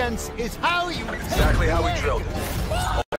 Science is how you... Exactly how we drilled it.